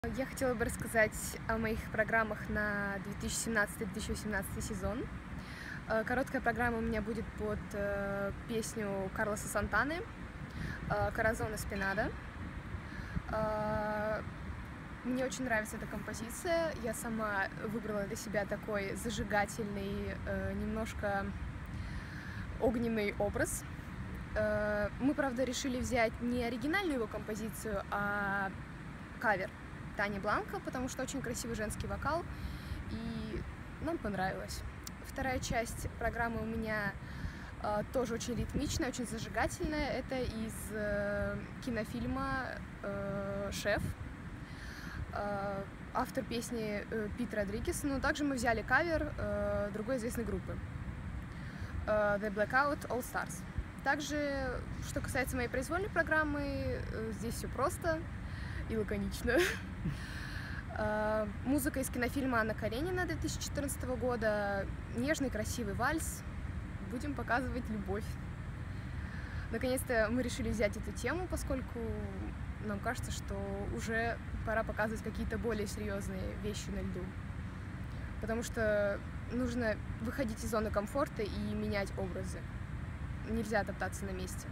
Я хотела бы рассказать о моих программах на 2017-2018 сезон. Короткая программа у меня будет под песню Карлоса Сантаны «Corazón Espinado». Мне очень нравится эта композиция. Я сама выбрала для себя такой зажигательный, немножко огненный образ. Мы, правда, решили взять не оригинальную его композицию, а кавер Тани Бланко, потому что очень красивый женский вокал, и нам понравилось. Вторая часть программы у меня тоже очень ритмичная, очень зажигательная. Это из кинофильма «Шеф». Автор песни Пит Родригес, но также мы взяли кавер другой известной группы The Blackout All Stars. Также, что касается моей произвольной программы, здесь все просто и лаконично. Музыка из кинофильма Анна Каренина 2014 года, нежный красивый вальс, будем показывать любовь. Наконец-то мы решили взять эту тему, поскольку нам кажется, что уже пора показывать какие-то более серьезные вещи на льду. Потому что нужно выходить из зоны комфорта и менять образы. Нельзя топтаться на месте.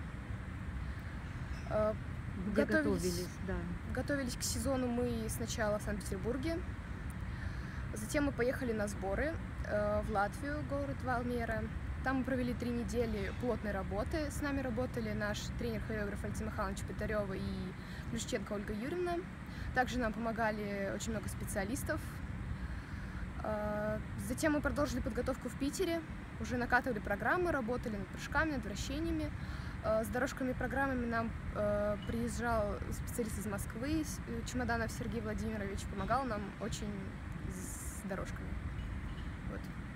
Где готовились, да. Готовились к сезону мы сначала в Санкт-Петербурге, затем мы поехали на сборы в Латвию, город Валмера. Там мы провели 3 недели плотной работы. С нами работали наш тренер-хореограф Алексей Михайлович Петарева и Плющенко Ольга Юрьевна. Также нам помогали очень много специалистов. Затем мы продолжили подготовку в Питере, уже накатывали программы, работали над прыжками, над вращениями. С дорожками и программами нам приезжал специалист из Москвы, Чемоданов Сергей Владимирович, помогал нам очень с дорожками. Вот.